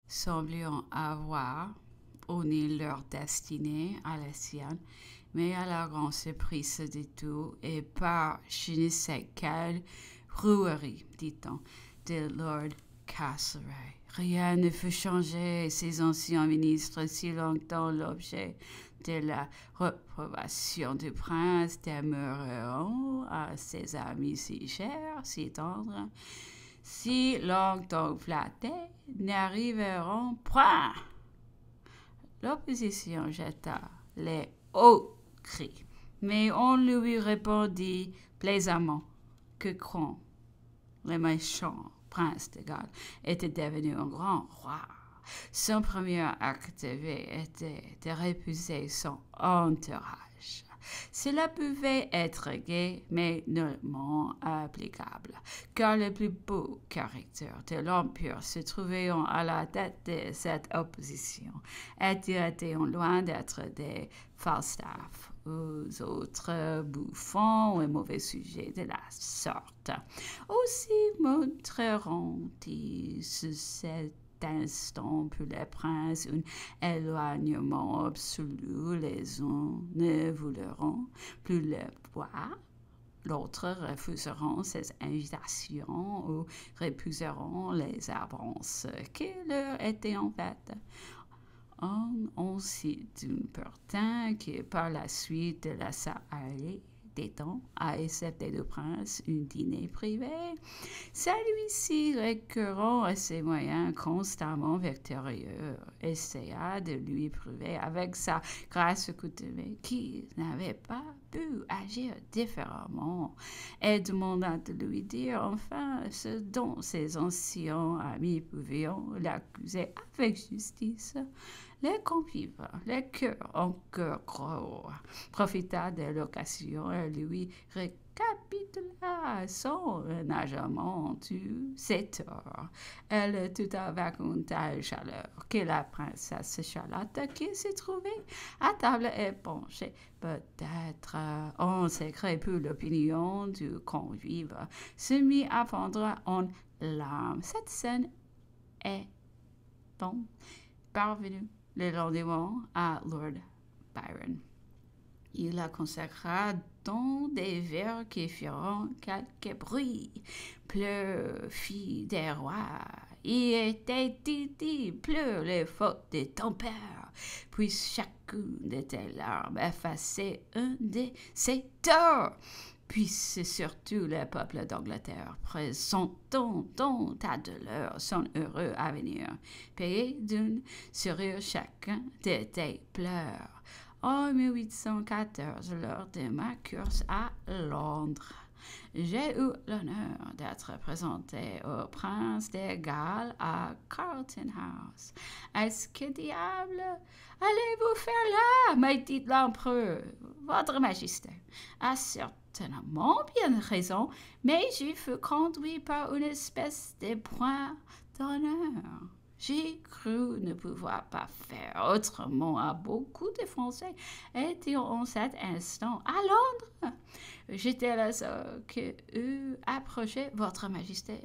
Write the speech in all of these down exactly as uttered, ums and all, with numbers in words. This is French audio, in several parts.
semblions avoir uni leur destinée à la sienne, mais à la grande surprise de tout, et par je ne sais quelle rouerie, dit-on, de Lord Castlereagh. Rien ne fut changé. Ces anciens ministres, si longtemps l'objet de la réprobation du prince, demeureront à ses amis si chers, si tendres, si longtemps flattés, n'arriveront point. L'opposition jeta les hauts cris, mais on lui répondit plaisamment que Cron, le méchant prince de Galles, était devenu un grand roi. Son premier acte devait être de repousser son entourage. Cela pouvait être gai, mais nullement applicable, car les plus beaux caractères de l'Empire se trouvaient à la tête de cette opposition, et étaient loin d'être des Falstaff aux autres bouffons et mauvais sujets de la sorte. Aussi montreront-ils sous cet instant pour les princes un éloignement absolu. Les uns ne voudront plus le voir, l'autre refuseront ses invitations ou repousseront les avances qui leur étaient en fait. On, on cite un purtain qui, par la suite de la Sahara des temps, a accepté le prince un dîner privé. Celui-ci, récurrent à ses moyens constamment victorieux, essaya de lui prouver avec sa grâce coutumée qu'il n'avait pas pu agir différemment et demanda de lui dire enfin ce dont ses anciens amis pouvaient l'accuser avec justice. Les convives, les cœurs encore gros, profita de l'occasion et lui récapitula son ménagement de ses torts. Elle tout avec une telle chaleur que la princesse Charlotte, qui se trouvait à table et penchée, peut-être en secret pour l'opinion du convive, se mit à fondre en larmes. Cette scène est donc parvenue le lendemain à Lord Byron. Il la consacra dans des vers qui firent quelque bruit. Pleurs, filles des rois, y était dit, pleure les fautes de ton père, puis chacune de tes larmes effaçait un de ses torts. Puisse surtout le peuple d'Angleterre, présentant dans ta douleur son heureux avenir, payer d'une sourire chacun de tes pleurs. En mille huit cent quatorze, lors de ma course à Londres, j'ai eu l'honneur d'être présenté au prince de Galles à Carlton House. Est-ce que diable allez-vous faire là, m'a dit l'empereur, votre majesté? À certainement bien raison, mais je fus conduit par une espèce de point d'honneur. J'ai cru ne pouvoir pas faire autrement à beaucoup de Français étaient en cet instant à Londres. J'étais là seul que eût approché votre majesté.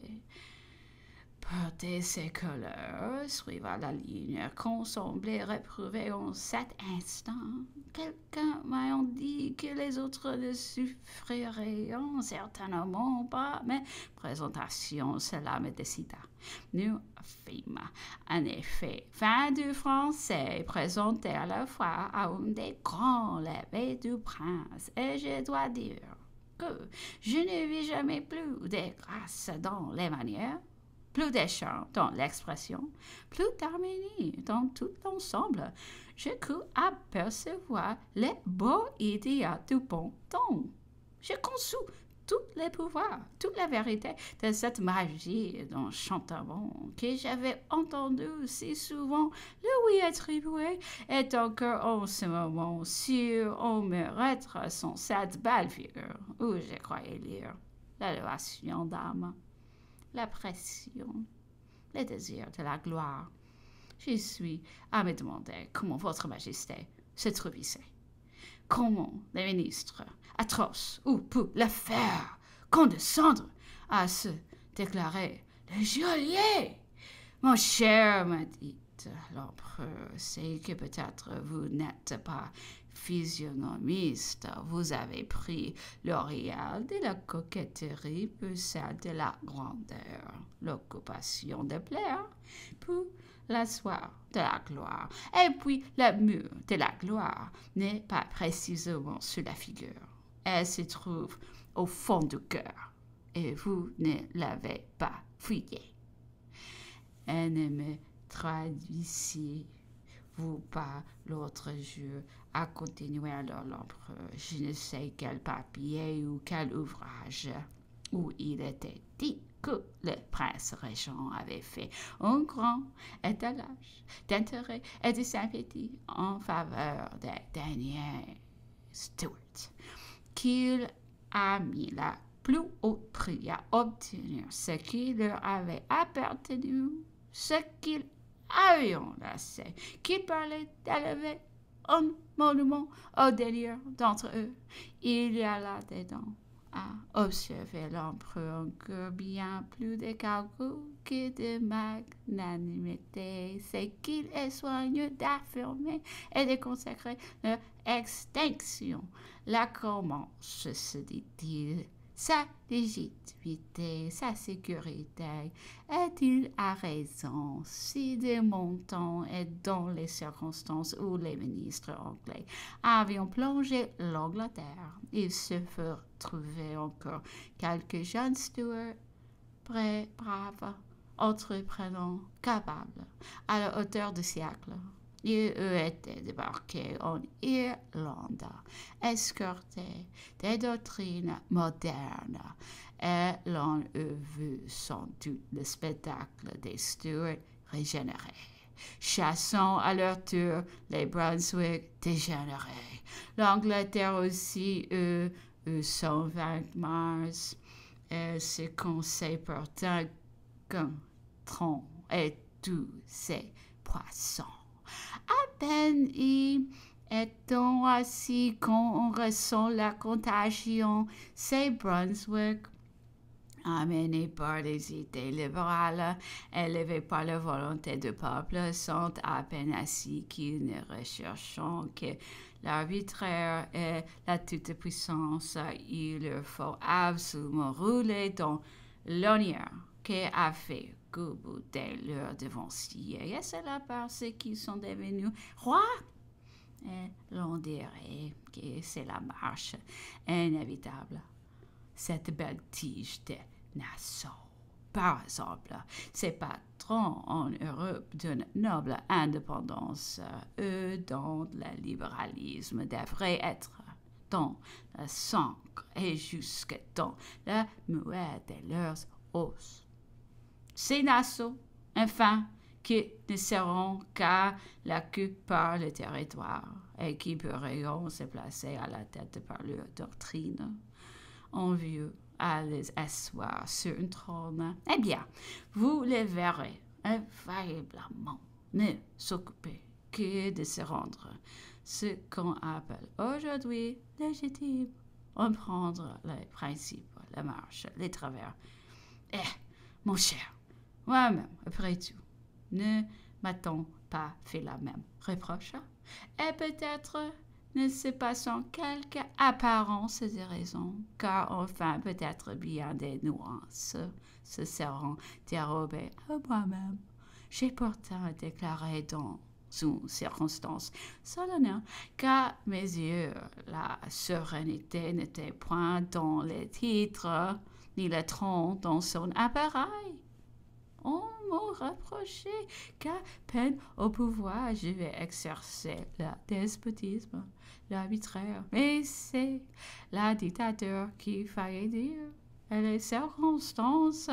Porter ses couleurs, suivant la ligne qu'on semblait réprouver en cet instant. Quelqu'un m'a dit que les autres ne souffriraient certainement pas, mais présentation, cela me décida. Nous fîmes, en effet, fin du français présenté à la fois à un des grands levées du prince, et je dois dire que je ne vis jamais plus de grâce dans les manières, plus d'échange dans l'expression, plus d'harmonie dans tout l'ensemble. Je crus apercevoir les beaux idéaux du bon ton. Je conçus tous les pouvoirs, toute la vérité de cette magie d'enchantement que j'avais entendu si souvent lui attribuer, est encore en ce moment sûr on me retraçant cette belle figure où je croyais lire l'élévation d'âme, la pression, le désir de la gloire. Je suis à me demander comment votre majesté se trouve ici. Comment les ministres atroces ou pour le faire condescendre à se déclarer le geôlier. Mon cher, m'a dit l'empereur, c'est que peut-être vous n'êtes pas physionomiste. Vous avez pris l'auréole de la coquetterie pour celle de la grandeur, l'occupation de plaire, puis l'asseoir de la gloire. Et puis le mur de la gloire n'est pas précisément sur la figure. Elle se trouve au fond du cœur, et vous ne l'avez pas fouillée. Elle ne me traduisez-vous pas l'autre jour, a continué alors l'empereur, je ne sais quel papier ou quel ouvrage, où il était dit que le prince régent avait fait un grand étalage d'intérêt et de sympathie en faveur des derniers Stuarts, qu'il a mis la plus haute prix à obtenir ce qui leur avait appartenu, ce qu'ils avaient enlacé, qu'ils parlaient d'élever un monument au délire d'entre eux. Il y a là-dedans à observer l'empereur encore bien plus de calcul que de magnanimité, c'est qu'il est soigneux d'affirmer et de consacrer leur extinction. Là commence, se dit-il, sa légitimité, sa sécurité. Et-il a raison si de mon temps et dans les circonstances où les ministres anglais avaient plongé l'Angleterre, il se ferait trouver encore quelques jeunes Stuarts prêts, braves, entreprenants, capables, à la hauteur du siècle. Ils eût été débarqués en Irlande, escortés des doctrines modernes, et l'on eût vu sans doute le spectacle des Stuarts régénérés, chassant à leur tour les Brunswick dégénérés. L'Angleterre aussi eut, eut son vingt mars, et ce conseil pourtant qu'un tronc et tous ses poissons. À peine y est-on assis qu'on ressent la contagion. Ces Brunswick, amenés par des idées libérales, élevés par la volonté du peuple, sont à peine assis qu'ils ne recherchent que l'arbitraire et la toute-puissance. Il leur faut absolument rouler dans l'honneur qu'a fait goûter leurs devanciers. Et c'est là parce qu'ils sont devenus rois. Et l'on dirait que c'est la marche inévitable. Cette belle tige de Nassau, par exemple, ces patrons en Europe d'une noble indépendance, eux dont le libéralisme devrait être dans le sang et jusque dans la muette de leurs os. Ces Nassau, enfin, qui ne seront qu'à la queue par le territoire et qui pourront se placer à la tête par leur doctrine, envieux à les asseoir sur un trône. Eh bien, vous les verrez infailliblement ne s'occuper que de se rendre ce qu'on appelle aujourd'hui légitime, en prendre les principes, la marche, les travers. Eh, mon cher, moi-même, après tout, ne m'a-t-on pas fait la même reproche? Et peut-être ne se passant quelques apparences de raison, car enfin peut-être bien des nuances se seront dérobées à moi-même. J'ai pourtant déclaré dans une circonstance solennelle qu'à mes yeux la sérénité n'était point dans les titres, ni le tronc dans son appareil. On m'a reproché qu'à peine au pouvoir je vais exercer le despotisme, l'arbitraire. Mais c'est la dictature qu'il fallait dire. Et les circonstances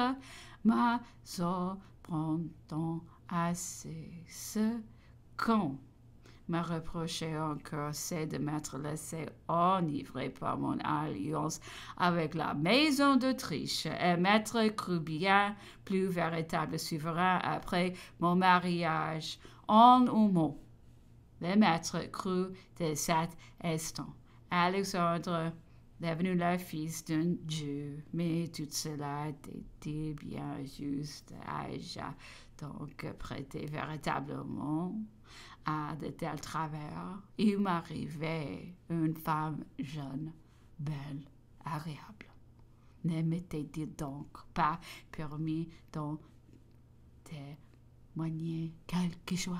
m'apprendront assez. Ce qu'on m'a reproché encore, c'est de m'être laissé enivrer par mon alliance avec la maison d'Autriche et m'être cru bien plus véritable souverain après mon mariage. En un mot, le maître cru de cet instant Alexandre devenu le fils d'un dieu, mais tout cela était bien juste. Ai-je donc prêter véritablement à de tels travers. Il m'arrivait une femme jeune, belle, agréable. Ne m'était-il donc pas permis d'en témoigner quelque chose?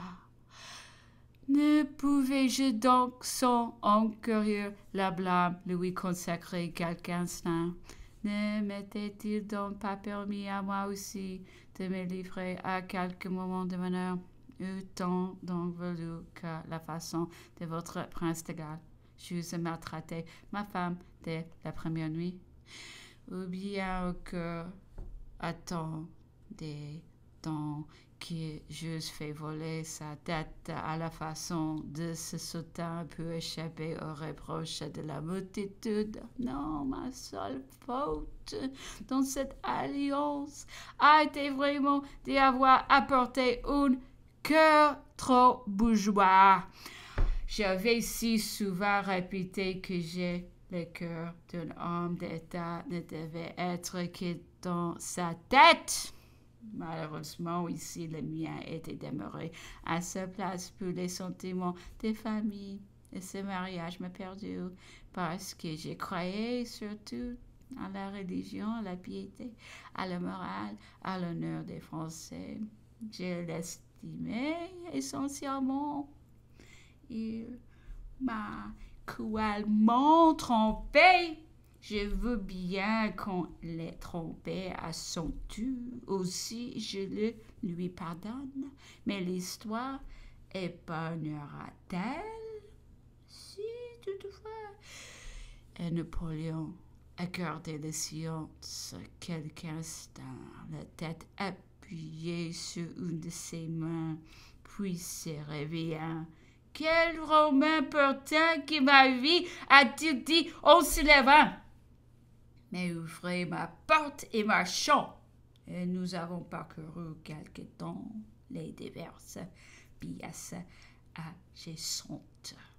Ne pouvais-je donc, sans encourir la blâme, lui consacrer quelques instants? Ne m'était-il donc pas permis à moi aussi de me livrer à quelques moments de bonheur? Eût-on donc voulu que la façon de votre prince de Galles j'eusse maltraité ma femme dès la première nuit? Ou bien que, attendez donc, que j'eusse fait voler sa tête à la façon de ce sautin pour échapper aux reproches de la multitude? Non, ma seule faute dans cette alliance a été vraiment d'y avoir apporté un cœur trop bourgeois. J'avais si souvent répété que j'ai le cœur d'un homme d'État ne devait être que dans sa tête. Malheureusement, ici, le mien était demeuré à sa place pour les sentiments des familles. Et ce mariage m'a perdu parce que je croyais surtout à la religion, à la piété, à la morale, à l'honneur des Français. Je l'estimais essentiellement. Il m'a cruellement trompé. Je veux bien qu'on l'ait trompé à son tour. Aussi, je le lui pardonne. Mais l'histoire épargnera-t-elle? Si, toutefois. Et Napoléon a gardé le silence quelques instants, la tête appuyée sur une de ses mains, puis se réveillant. « Quel Romain pourtant qui ma vie a-t-il dit en se levant? Mais ouvrez ma porte et marchons. » Et nous avons parcouru quelque temps les diverses pièces adjacentes.